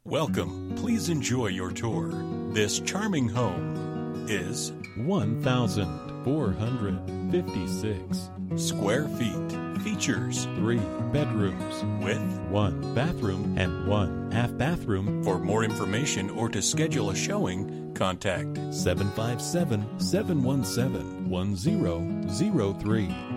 Welcome. Please enjoy your tour. This charming home is 1,456 square feet. Features 3 bedrooms with 1 bathroom and 1 half bathroom. For more information or to schedule a showing, contact 757-717-1003.